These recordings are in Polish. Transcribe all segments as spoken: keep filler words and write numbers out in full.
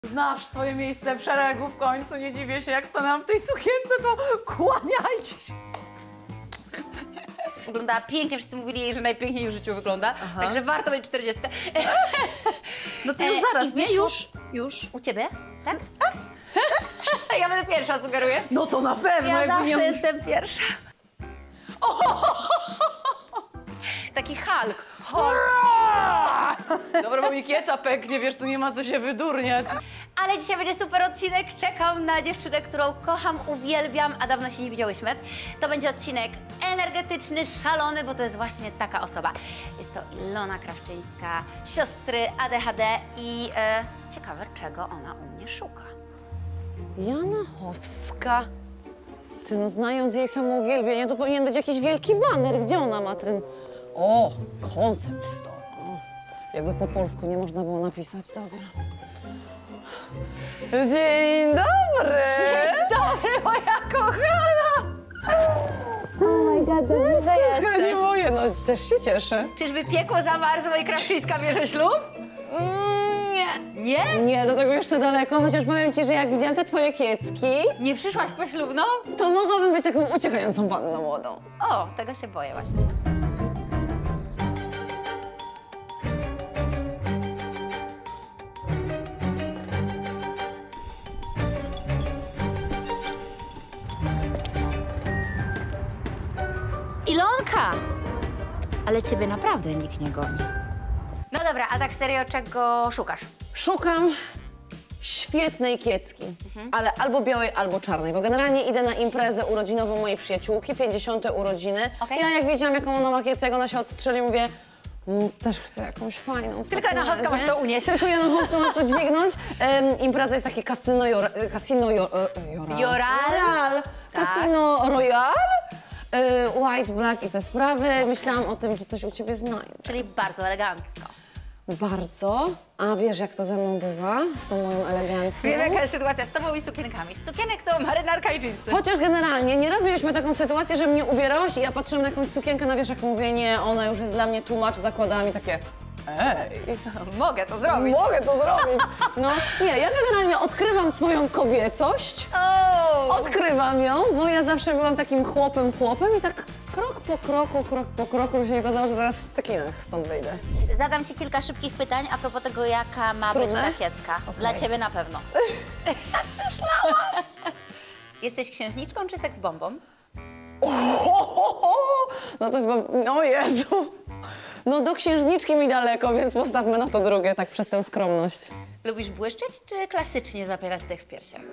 Znasz swoje miejsce w szeregu w końcu, nie dziwię się, jak stanęłam w tej sukience, to kłaniajcie się. Wyglądała pięknie, wszyscy mówili jej, że najpiękniej w życiu wygląda, Aha. także warto mieć czterdziestkę. No to już E, zaraz, i nie? wyszło- Już, już. U ciebie? Tak? Ja będę pierwsza, sugeruję. No to na pewno. Ja jakby zawsze nie... jestem pierwsza. Taki Hulk. Dobra, bo mi kieca pęknie, wiesz, tu nie ma co się wydurniać. Ale dzisiaj będzie super odcinek. Czekam na dziewczynę, którą kocham, uwielbiam, a dawno się nie widziałyśmy. To będzie odcinek energetyczny, szalony, bo to jest właśnie taka osoba. Jest to Ilona Krawczyńska, siostry A D H D i e, ciekawe, czego ona u mnie szuka. Jana Chowska. Ty no, znając jej samouwielbienie, to powinien być jakiś wielki baner. Gdzie ona ma ten... O, koncept store. O, jakby po polsku nie można było napisać, dobra. Dzień dobry! Dzień dobry, moja kochana! Oh my god, dobrze, że Ja nie jesteś. moje, no też się cieszę. Czyżby piekło zamarzło i Krawczyńska bierze ślub? Mm, nie. Nie? Nie, do tego jeszcze daleko, chociaż powiem ci, że jak widziałam te twoje kiecki, Nie przyszłaś poślubną? to mogłabym być taką uciekającą panną młodą. O, tego się boję właśnie. Ilonka! Ale ciebie naprawdę nikt nie goni. No dobra, a tak serio, czego szukasz? Szukam świetnej kiecki, ale albo białej, albo czarnej, bo generalnie idę na imprezę urodzinową mojej przyjaciółki, pięćdziesiąte urodziny. Okej. Ja jak wiedziałam, jaką ona ma kiecę, jak ona się odstrzeli, mówię, no, też chcę jakąś fajną. w Tylko takim Jana Chowska razie. może to unieść. Tylko Jana Chowska może to dźwignąć. Um, impreza jest takie casino, jor, casino jor, e, joral. Joral? Joral. Tak. Casino Royal. e, White, black i te sprawy. Myślałam o tym, że coś u ciebie znają. Czyli bardzo elegancko. Bardzo. A wiesz, jak to ze mną bywa? Z tą moją elegancją? Wiem, jaka jest sytuacja z tobą i sukienkami. Z sukienek to marynarka i dżinsy. Chociaż generalnie nieraz mieliśmy taką sytuację, że mnie ubierałaś i ja patrzyłam na jakąś sukienkę na wieszak, mówię, nie, ona już jest dla mnie tłumacz, zakładałam i takie, ej, Mogę to zrobić. mogę to zrobić. No, nie, ja generalnie odkrywam swoją kobiecość, O! odkrywam ją, bo ja zawsze byłam takim chłopem, chłopem i tak krok po kroku, krok po kroku, już się nie okazało, że zaraz w cekinach stąd wyjdę. Zadam ci kilka szybkich pytań a propos tego, jaka ma być Trudne? ta kiecka. Dla ciebie na pewno. Jesteś księżniczką czy seksbombą? No to chyba, o Jezu. No do księżniczki mi daleko, więc postawmy na to drugie, tak przez tę skromność. Lubisz błyszczeć czy klasycznie zapierać dech w piersiach?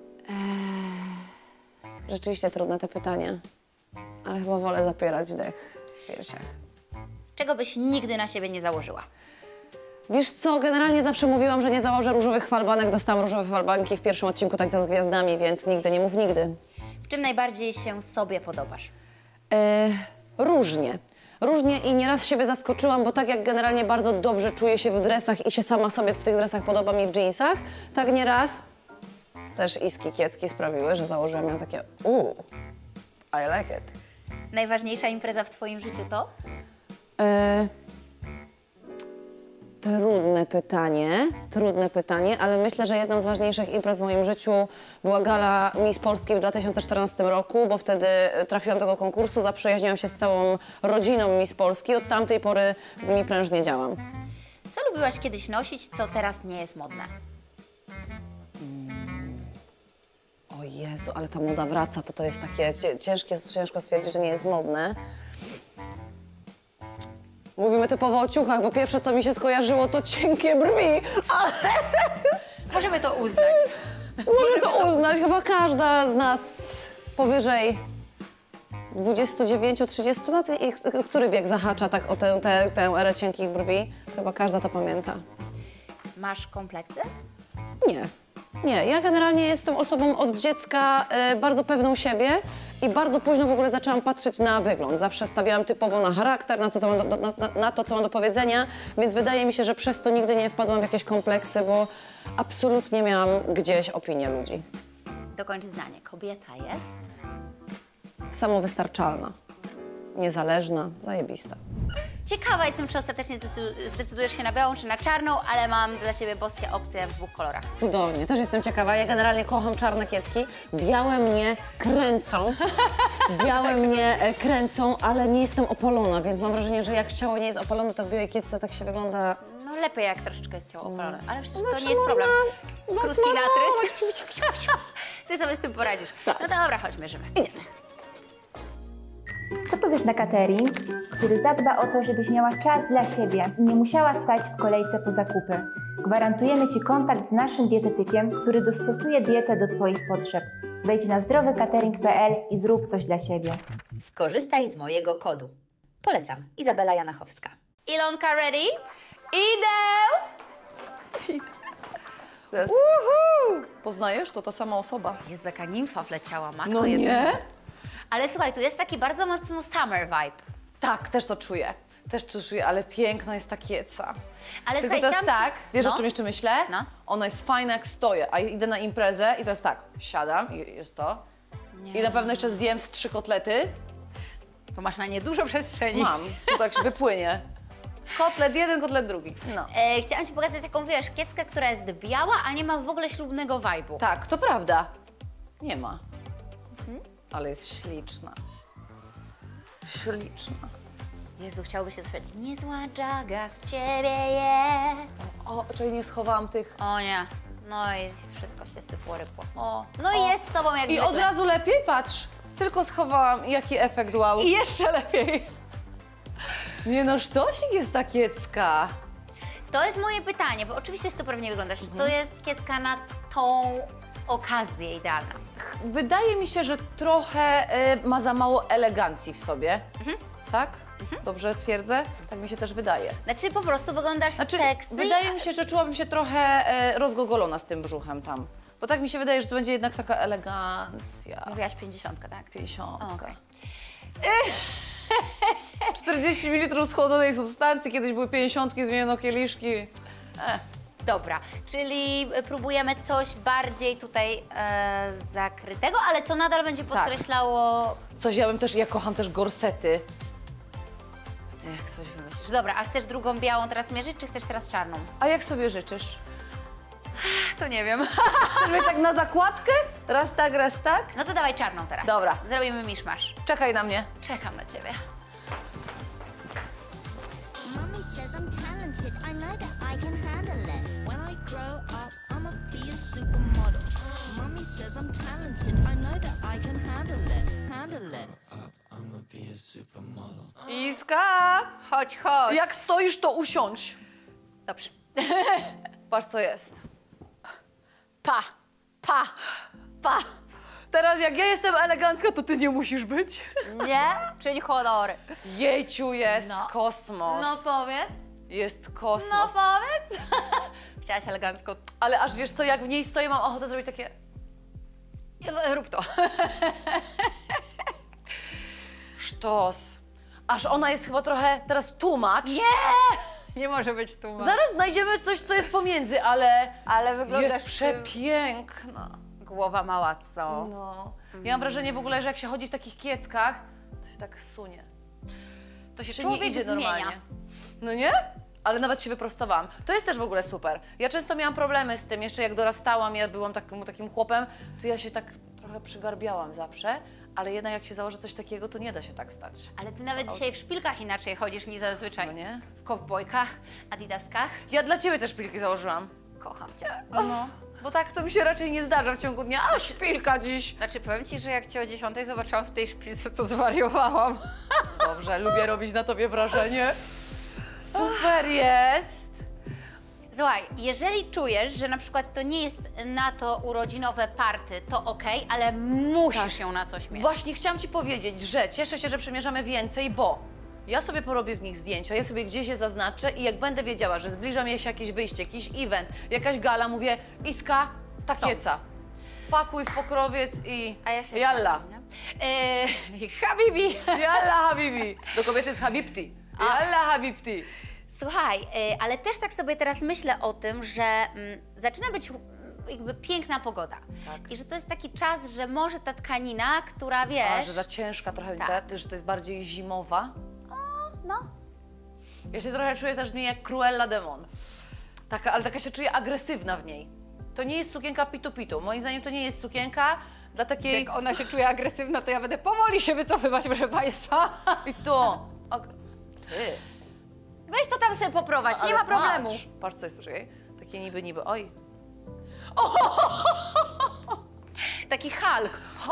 Rzeczywiście trudne te pytania, ale chyba wolę zapierać dech w piersiach. Czego byś nigdy na siebie nie założyła? Wiesz co, generalnie zawsze mówiłam, że nie założę różowych falbanek. Dostałam różowe falbanki w pierwszym odcinku Tańca z Gwiazdami, więc nigdy nie mów nigdy. W czym najbardziej się sobie podobasz? E, różnie. Różnie i nieraz siebie zaskoczyłam, bo tak jak generalnie bardzo dobrze czuję się w dresach i się sama sobie w tych dresach podobam i w dżinsach, tak nieraz też iski kiecki sprawiły, że założyłam ją takie uuu, I like it. Najważniejsza impreza w twoim życiu to? E, trudne pytanie, trudne pytanie, ale myślę, że jedną z ważniejszych imprez w moim życiu była gala Miss Polski w dwa tysiące czternastym roku, bo wtedy trafiłam do tego konkursu, zaprzyjaźniłam się z całą rodziną Miss Polski, od tamtej pory z nimi prężnie działam. Co lubiłaś kiedyś nosić, co teraz nie jest modne? O Jezu, ale ta moda wraca, to to jest takie cie- ciężkie, ciężko stwierdzić, że nie jest modne. Mówimy typowo o ciuchach, bo pierwsze, co mi się skojarzyło, to cienkie brwi, ale Możemy to uznać. może to uznać. Chyba każda z nas powyżej dwudziestu dziewięciu trzydziestu lat, i k- który wiek zahacza tak o tę, tę, tę erę cienkich brwi, chyba każda to pamięta. Masz kompleksy? Nie. Nie, ja generalnie jestem osobą od dziecka e, bardzo pewną siebie i bardzo późno w ogóle zaczęłam patrzeć na wygląd. Zawsze stawiałam typowo na charakter, na, co to mam do, na, na, na to, co mam do powiedzenia, więc wydaje mi się, że przez to nigdy nie wpadłam w jakieś kompleksy, bo absolutnie miałam gdzieś opinię ludzi. Dokończ zdanie. Kobieta jest? Samowystarczalna, niezależna, zajebista. Ciekawa jestem, czy ostatecznie zdecy- zdecydujesz się na białą, czy na czarną, ale mam dla Ciebie boskie opcje w dwóch kolorach. Cudownie, też jestem ciekawa. Ja generalnie kocham czarne kiecki. Białe mnie kręcą. Białe mnie e, kręcą, ale nie jestem opalona, więc mam wrażenie, że jak ciało nie jest opalone, to w białej kiecce tak się wygląda. No lepiej, jak troszeczkę jest ciało opalone, ale przecież to Zawsze nie jest problem. można Krótki dosmarować. natrysk. Ty sobie z tym poradzisz. No to dobra, chodź, mierzymy. Idziemy. Co powiesz na catering, który zadba o to, żebyś miała czas dla siebie i nie musiała stać w kolejce po zakupy? Gwarantujemy Ci kontakt z naszym dietetykiem, który dostosuje dietę do Twoich potrzeb. Wejdź na zdrowy catering kropka p l i zrób coś dla siebie. Skorzystaj z mojego kodu. Polecam. Izabela Janachowska. Ilonka ready? Idę! Uhu! Poznajesz? To ta sama osoba. Jest jaka nimfa wleciała, matko No jedyna. nie? Ale słuchaj, tu jest taki bardzo mocno summer vibe. Tak, też to czuję. Też to czuję, ale piękna jest ta kieca. Ale Tylko słuchaj, to jest chciałam tak, ci- wiesz no. o czym jeszcze myślę? No. Ona jest fajna jak stoję, a idę na imprezę i to jest tak, siadam i jest to. I na pewno jeszcze zjem z trzy kotlety. Tu masz na nie dużo przestrzeni. Mam, tu tak się wypłynie. Kotlet jeden, kotlet drugi. No. E, chciałam Ci pokazać taką, wiesz, kieckę, która jest biała, a nie ma w ogóle ślubnego vibe'u. Tak, to prawda. Nie ma. Ale jest śliczna. Śliczna. Jezu, chciałoby się sprawdzić. Niezła dżaga z Ciebie jest. O, czyli nie schowałam tych. O nie. No i wszystko się sypło, rypło. O, No i jest z Tobą jak I zwykle. od razu lepiej, patrz. Tylko schowałam, jaki efekt wow. I jeszcze lepiej. Nie no, sztosik jest ta kiecka. To jest moje pytanie, bo oczywiście super nie wyglądasz. To jest kiecka na tą okazję idealna. Wydaje mi się, że trochę y, ma za mało elegancji w sobie. Tak? Dobrze twierdzę? Tak mi się też wydaje. Znaczy po prostu wyglądasz Znaczy, sexy. wydaje mi się, że czułabym się trochę e, rozgogolona z tym brzuchem tam. Bo tak mi się wydaje, że to będzie jednak taka elegancja. Mówiłaś pięćdziesiątka, tak? pięćdziesiątka. O, okej. czterdzieści mililitrów schłodzonej substancji, kiedyś były pięćdziesiątki, zmieniono kieliszki. E, Dobra, czyli próbujemy coś bardziej tutaj e, zakrytego, ale co nadal będzie podkreślało... coś ja bym też, ja kocham też gorsety. Ty jak coś wymyślisz. Dobra, a chcesz drugą białą teraz mierzyć, czy chcesz teraz czarną? A jak sobie życzysz? To nie wiem. Żeby tak na zakładkę? Raz tak, raz tak? No to dawaj czarną teraz. Dobra. Zrobimy miszmasz. Czekaj na mnie. Czekam na Ciebie. Mommy says I'm talented. I know that I can handle it. When I grow up, I'ma be a supermodel. Mommy says I'm talented. I know that I can handle it. Handle it. Iska! Chodź, chodź. Jak stoisz, to usiądź. Dobrze. Patrz, co jest. Pa, pa, pa. Teraz jak ja jestem elegancka, to ty nie musisz być. Nie? Czyli honory. Jejciu, jest No. kosmos. No powiedz. Jest No kosmos. powiedz. Chciałaś elegancko. Ale aż wiesz co, jak w niej stoję, mam ochotę zrobić takie... Rób to. Sztos. Aż ona jest chyba trochę teraz tłumacz. Nie! Nie może być tu. Zaraz znajdziemy coś, co jest pomiędzy, ale... Ale wyglądasz Jest przepiękna. Głowa mała, co? No. Ja mam wrażenie w ogóle, że jak się chodzi w takich kieckach, to się tak sunie. To się Się człowiek nie idzie zmienia. normalnie. No nie? Ale nawet się wyprostowałam. To jest też w ogóle super. Ja często miałam problemy z tym, jeszcze jak dorastałam, ja byłam takim, takim chłopem, to ja się tak trochę przygarbiałam zawsze, ale jednak jak się założy coś takiego, to nie da się tak stać. Ale ty nawet dzisiaj w szpilkach inaczej chodzisz niż zazwyczaj. No nie? W kowbojkach, adidaskach. Ja dla ciebie też szpilki założyłam. Kocham cię. No. Bo tak to mi się raczej nie zdarza w ciągu dnia. A, szpilka dziś. Znaczy, powiem ci, że jak cię o dziesiątej zobaczyłam w tej szpilce, to zwariowałam. Dobrze, lubię robić na tobie wrażenie. Super jest. Słuchaj, jeżeli czujesz, że na przykład to nie jest na to urodzinowe party, to okej, ale musisz ją na coś mieć. Właśnie chciałam ci powiedzieć, że cieszę się, że przemierzamy więcej, bo ja sobie porobię w nich zdjęcia, ja sobie gdzieś je zaznaczę i jak będę wiedziała, że zbliża mi się jakieś wyjście, jakiś event, jakaś gala, mówię, Iska, ta kieca. Pakuj w pokrowiec i A ja się jalla. zgadzam, nie? Yy, habibi. Jalla habibi. Do kobiety jest habibti. Jalla habibti. Słuchaj, yy, ale też tak sobie teraz myślę o tym, że mm, zaczyna być mm, jakby piękna pogoda. Tak. I że to jest taki czas, że może ta tkanina, która wiesz... A, że za ciężka trochę, Tak. ta, że to jest bardziej zimowa. No, Ja się trochę czuję też w niej jak Cruella de Mon. Taka, ale taka się czuję agresywna w niej. To nie jest sukienka pitu-pitu. Moim zdaniem to nie jest sukienka dla takiej... Jak ona się czuje agresywna, to ja będę powoli się wycofywać, proszę Państwa. I to... A... Ty... Weź to tam sobie poprowadź, nie Ale ma problemu. Patrz, patrz co jest, poczekaj. Takie niby, niby, oj. Taki Hulk.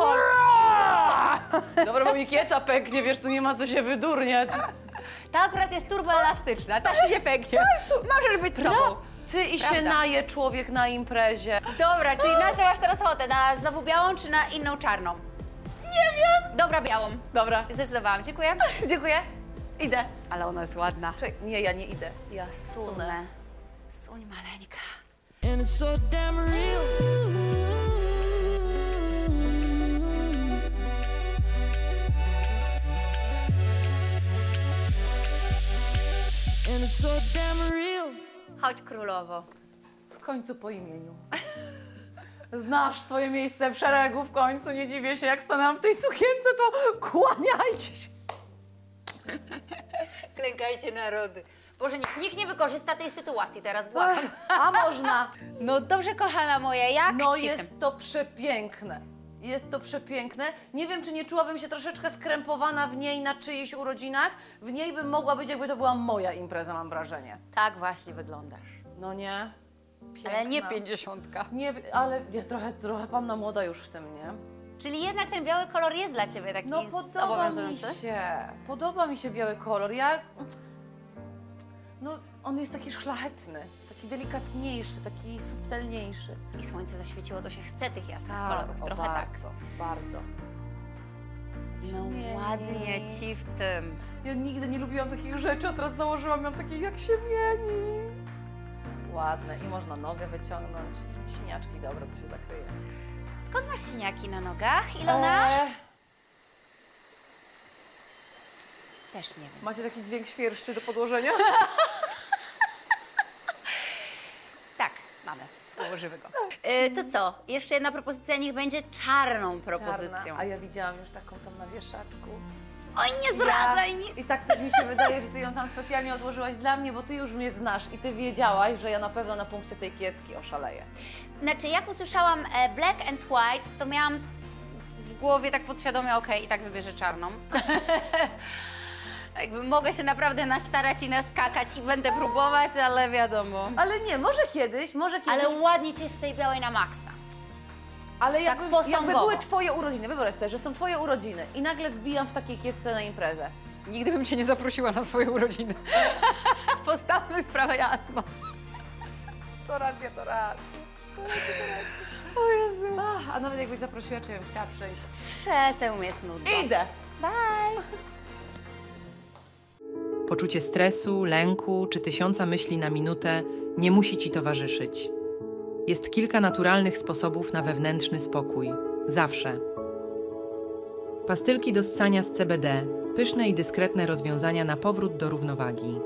Dobra, bo mi kieca pęknie, wiesz, tu nie ma co się wydurniać. Ta akurat jest turboelastyczna, ta się nie pęknie. Możesz być sobą. Ty i się Prawda. naje człowiek na imprezie. Dobra, czyli na co masz teraz ochotę? Na znowu białą czy na inną czarną? Nie wiem. Dobra, białą. Dobra, Zdecydowałam, dziękuję. dziękuję. Idę. Ale ona jest ładna. Czekaj, nie, ja nie idę. Ja sunę. Sunę. Suń maleńka. And it's so damn real. And it's so damn real. Chodź królowo. W końcu po imieniu. Znasz swoje miejsce w szeregu w końcu. Nie dziwię się, jak stanęłam w tej sukience, to kłaniajcie się. Klękajcie narody. Boże, niech nikt nie wykorzysta tej sytuacji teraz, błagam. A można. No dobrze, kochana moja, jak No ci jest to przepiękne. Jest to przepiękne. Nie wiem, czy nie czułabym się troszeczkę skrępowana w niej na czyichś urodzinach. W niej bym mogła być, jakby to była moja impreza, mam wrażenie. Tak właśnie wyglądasz. No nie? Piękna. Ale nie pięćdziesiątka. Nie, ale nie, trochę, trochę panna młoda już w tym, nie? Czyli jednak ten biały kolor jest dla ciebie taki No podoba mi zobowiązujący? się. Podoba mi się biały kolor. Ja... No, on jest taki szlachetny. Taki delikatniejszy, taki subtelniejszy. I słońce zaświeciło, to się chce tych jasnych Tak, kolorów. o, Trochę bardzo, bardzo. tak. No Nie, ładnie nie. ci w tym. Ja nigdy nie lubiłam takich rzeczy, a teraz założyłam ją takiej, jak się mieni. Ładne. I można nogę wyciągnąć. Siniaczki, dobra, to się zakryje. Skąd masz siniaki na nogach, Ilona? Eee, Też nie wiem. macie taki dźwięk świerszczy do podłożenia? Tak, mamy. Położymy go. E, to co? Jeszcze jedna propozycja, niech będzie czarną propozycją. Czarna. A ja widziałam już taką tam na wieszaczku. Oj, nie zdradzaj nic! I tak coś mi się wydaje, że ty ją tam specjalnie odłożyłaś dla mnie, bo ty już mnie znasz i ty wiedziałaś, że ja na pewno na punkcie tej kiecki oszaleję. Znaczy, jak usłyszałam e, black and white, to miałam w głowie tak podświadomie, okej, i tak wybierze czarną. Jakby mogę się naprawdę nastarać i naskakać i będę próbować, ale wiadomo. Ale nie, może kiedyś, może kiedyś. Ale ładnie ci jest z tej białej na maksa. Ale jakby, tak posągowo. jakby były twoje urodziny, wyobraź sobie, że są twoje urodziny i nagle wbijam w takiej kiecce na imprezę. Nigdy bym cię nie zaprosiła na swoje urodziny. Postawmy sprawę jasno. Co racja, to racja. Co racja, to racja. O Jezu. Ach, a nawet jakbyś zaprosiła, czy bym chciała przyjść. Przeseł jest nudno. Idę. Bye! Poczucie stresu, lęku czy tysiąca myśli na minutę nie musi ci towarzyszyć. Jest kilka naturalnych sposobów na wewnętrzny spokój. Zawsze. Pastylki do ssania z C B D. Pyszne i dyskretne rozwiązania na powrót do równowagi.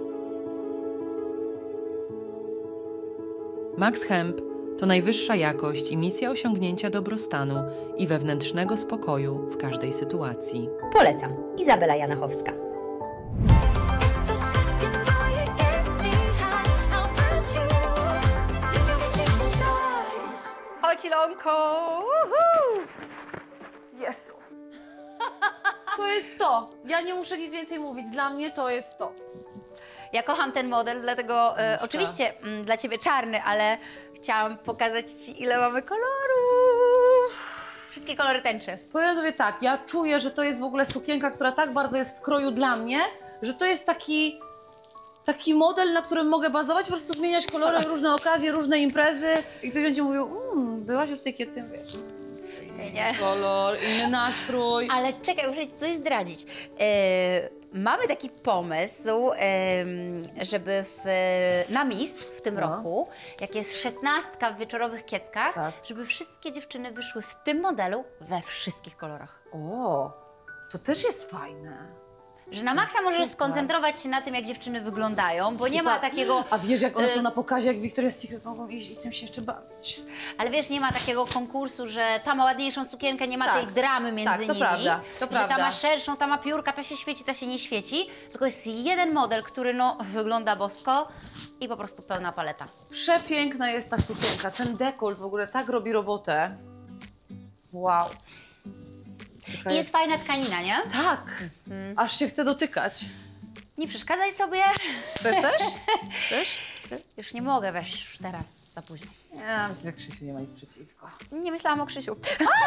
Max Hemp to najwyższa jakość i misja osiągnięcia dobrostanu i wewnętrznego spokoju w każdej sytuacji. Polecam. Izabela Janachowska. So second boy, it gets me high. How about you? You got me singing stars. Chodź, Ilonko! Uhu! Jezu. To jest to. Ja nie muszę nic więcej mówić. Dla mnie to jest to. Ja kocham ten model, dlatego e, oczywiście mm, dla ciebie czarny, ale chciałam pokazać ci, ile mamy kolorów. Wszystkie kolory tęczy. Powiem tobie tak, ja czuję, że to jest w ogóle sukienka, która tak bardzo jest w kroju dla mnie, że to jest taki, taki model, na którym mogę bazować, po prostu zmieniać kolory, różne okazje, różne imprezy i ktoś będzie mówił, mmm, byłaś już w tej kiece, wiesz. Nie. Kolor, inny nastrój. Ale czekaj, muszę ci coś zdradzić. E, mamy taki pomysł, e, żeby w, na Miss w tym No. roku, jak jest szesnastka w wieczorowych kieckach, Tak. żeby wszystkie dziewczyny wyszły w tym modelu we wszystkich kolorach. O, to też jest fajne. Że na maksa możesz skoncentrować się na tym, jak dziewczyny wyglądają, bo nie ma takiego... A wiesz, jak one y- są na pokazie, jak Victoria's Secret mogą iść i tym się jeszcze bawić. Ale wiesz, nie ma takiego konkursu, że ta ma ładniejszą sukienkę, nie ma Tak. tej dramy między Tak, to nimi. prawda, to że prawda. ta ma szerszą, ta ma piórka, ta się świeci, ta się nie świeci. Tylko jest jeden model, który no wygląda bosko i po prostu pełna paleta. Przepiękna jest ta sukienka, ten dekolt w ogóle tak robi robotę. Wow. Taka I jest fajna tkanina, nie? Tak, aż się chce dotykać. Nie przeszkadzaj sobie. Też też? Też? Już nie mogę, wiesz, już teraz za późno. Ja myślę, że Krzysiu nie ma nic przeciwko. Nie myślałam o Krzysiu.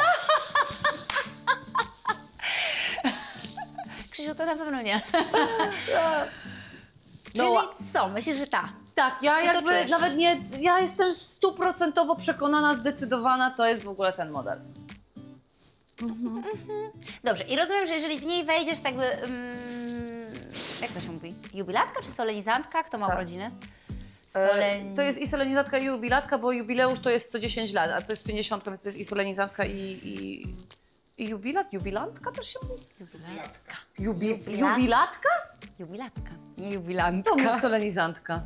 Krzysiu, to na pewno nie. No, Czyli co, myślisz, że ta? tak, ja Ty to jakby czujesz? nawet nie, ja jestem stuprocentowo przekonana, zdecydowana, to jest w ogóle ten model. Dobrze, i rozumiem, że jeżeli w niej wejdziesz, tak by... Mm, jak to się mówi? Jubilatka czy solenizantka? Kto ma Tak. urodziny? E, Solen... To jest i solenizantka, i jubilatka, bo jubileusz to jest co dziesięć lat, a to jest pięćdziesiątka, więc to jest i solenizantka, i, i, i jubilat. Jubilantka też się mówi? Jubilatka. Jubi, Jubilat- jubilatka? Jubilatka, nie To jubilantka. mów solenizantka.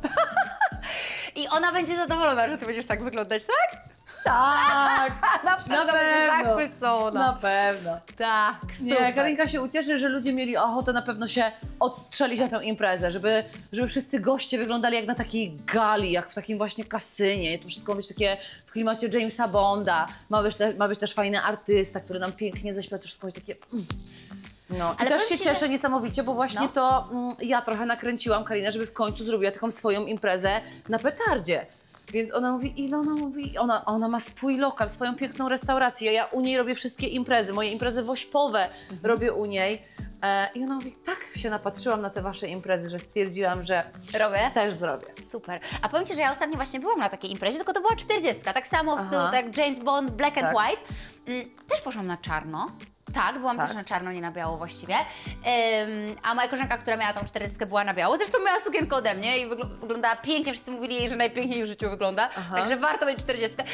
I ona będzie zadowolona, że ty będziesz tak wyglądać, tak? Tak, Na pewno będzie zachwycona. Na pewno. Tak, Nie, super. Karinka się ucieszy, że ludzie mieli ochotę na pewno się odstrzelić na tę imprezę, żeby, żeby wszyscy goście wyglądali jak na takiej gali, jak w takim właśnie kasynie. To wszystko ma być takie w klimacie Jamesa Bonda. Ma być, te, ma być też fajny artysta, który nam pięknie zaśpiewa. To wszystko ma być takie... Mm. No, Ale i też powiem się ci, cieszę że- niesamowicie, bo właśnie No. to mm, ja trochę nakręciłam Karinę, żeby w końcu zrobiła taką swoją imprezę na petardzie. Więc ona mówi, ile ona mówi? Ona, ona ma swój lokal, swoją piękną restaurację. Ja u niej robię wszystkie imprezy, moje imprezy wośpowe robię u niej. E, I ona mówi, tak się napatrzyłam na te wasze imprezy, że stwierdziłam, że Robię? też zrobię. Super. A powiem ci, że ja ostatnio właśnie byłam na takiej imprezie, tylko to była czterdziestka, tak samo w Aha. stylu tak James Bond, Black and Tak. White. Mm, też poszłam na czarno. Tak, byłam Tak. też na czarno, nie na biało właściwie. Ym, a moja koleżanka, która miała tą czterdziestkę, była na biało. Zresztą miała sukienkę ode mnie i wygl- wyglądała pięknie. Wszyscy mówili jej, że najpiękniej w życiu wygląda. Aha. Także warto mieć czterdziestkę.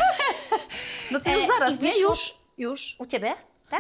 No to już E, zaraz, i nie? wyszło- Już, już. U ciebie? Tak?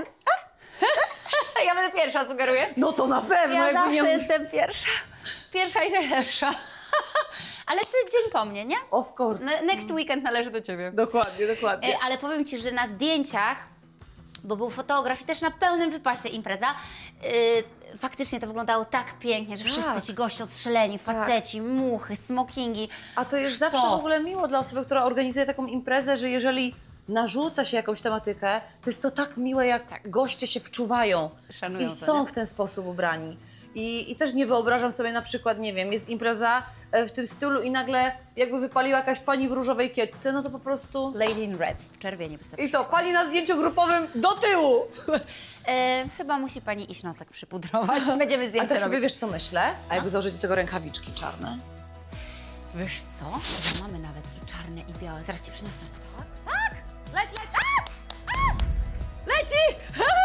Ja będę pierwsza, sugeruję. No to na pewno. Ja jakby zawsze nie... jestem pierwsza. Pierwsza i najlepsza. Ale ty dzień po mnie, nie? Of course. Ne- Next weekend należy do ciebie. Dokładnie, dokładnie. E, ale powiem ci, że na zdjęciach, bo był fotograf i też na pełnym wypasie impreza, y, faktycznie to wyglądało tak pięknie, że wszyscy Tak. ci goście ostrzeleni, faceci, muchy, smokingi. A to jest zawsze w Sztos. ogóle miło dla osoby, która organizuje taką imprezę, że jeżeli narzuca się jakąś tematykę, to jest to tak miłe, jak goście się wczuwają Szanują i to, są nie? w ten sposób ubrani. I, I też nie wyobrażam sobie na przykład, nie wiem, jest impreza e, w tym stylu i nagle jakby wypaliła jakaś pani w różowej kiecce, no to po prostu... Lady in red, w czerwieni by sobie I to, pani na zdjęciu grupowym do tyłu! E, chyba musi pani iść nosek przypudrować. Będziemy A zdjęcia tak sobie robić. wiesz, co myślę? A jakby założyć do tego rękawiczki czarne? Wiesz co? Chyba mamy nawet i czarne, i białe. Zaraz ci przyniosę. Tak? Leć, leć! A! A! Leci!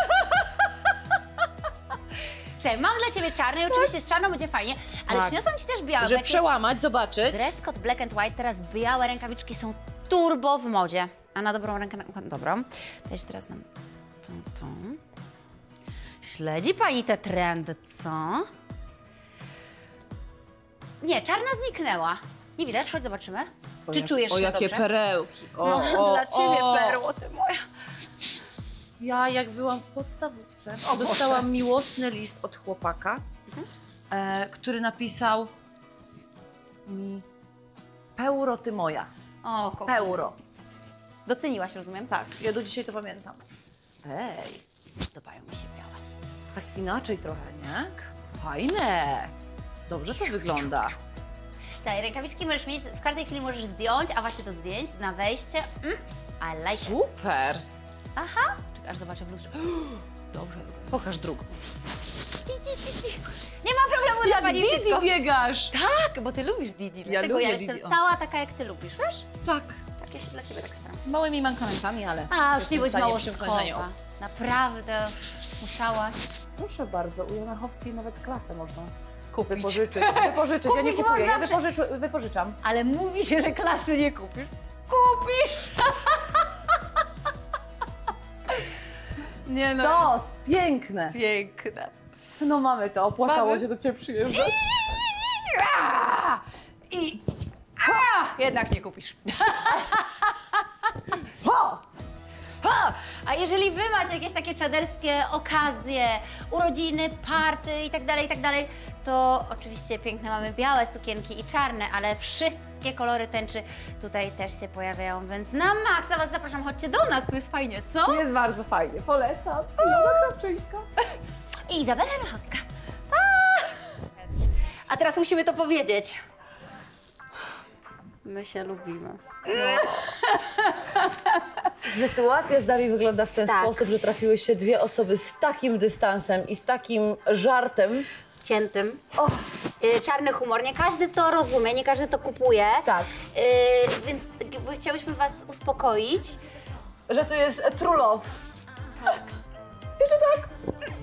Słuchaj, mam dla ciebie czarne i oczywiście z czarną będzie fajnie, ale Tak. przyniosłam ci też białe, bo Żeby jak jest przełamać, zobaczyć. dress code black and white, teraz białe rękawiczki są turbo w modzie. A na dobrą rękę, na dobrą. To jeszcze teraz nam tą, tą. Śledzi pani te trendy, co? Nie, czarna zniknęła. Nie widać, chodź zobaczymy. O Czy jak- czujesz o się jakie dobrze? perełki. O, No, o, dla ciebie o. perło, ty moja. Ja jak byłam w podstawówce, O Boże. dostałam miłosny list od chłopaka, e, który napisał mi Peuro ty moja. O, kocham. Peuro. Doceniłaś, rozumiem? Tak, ja do dzisiaj to pamiętam. Ej, Podobają mi się białe. tak inaczej trochę, nie? Fajne. Dobrze to wygląda. Słuchaj, rękawiczki możesz mieć, w każdej chwili możesz zdjąć, a właśnie do zdjęć na wejście. Mm, I like it. Super. Aha. Czekaj, aż zobaczę w lustrze. Dobrze wygląda. Pokaż drugą. Ti, ti, ti, ti. Nie ma problemu dla pani wszystko. biegasz. Tak, bo ty lubisz Didi, dlatego lubię ja jestem Didi, o. cała taka jak ty lubisz, wiesz? Tak. Takie się dla ciebie tak staram. Z małymi mankamentami, ale... A, już jestem nie w bądź stanie mało przymknąć na nią. stkowa. Naprawdę, musiałaś. Proszę bardzo, u Janachowskiej nawet klasę można Kupić. wypożyczyć. Wypożyczyć, ja nie Kupić kupuję, ja można, wypożycz, wypożyczam. Ale mówi się, że klasy nie kupisz. Kupisz! Nie no, To piękne. piękne. No mamy to, opłacało Mamy? się do ciebie przyjeżdżać. I... A, jednak nie kupisz. Ho! Ha! A jeżeli wy macie jakieś takie czaderskie okazje, urodziny, party i tak dalej, i tak dalej, to oczywiście piękne mamy białe sukienki i czarne, ale wszystkie kolory tęczy tutaj też się pojawiają, więc na maksa was zapraszam, chodźcie do nas, tu jest fajnie, co? Jest bardzo fajnie, polecam. Ilona Krawczyńska. I Izabela Lechowska. A teraz musimy to powiedzieć. My się lubimy. Sytuacja z nami wygląda w ten Tak. sposób, że trafiły się dwie osoby z takim dystansem i z takim żartem. Ciętym. Y, czarny humor. Nie każdy to rozumie, nie każdy to kupuje. Tak. Y, więc jakby chciałyśmy was uspokoić. Że to jest true love. Tak. Jeszcze tak.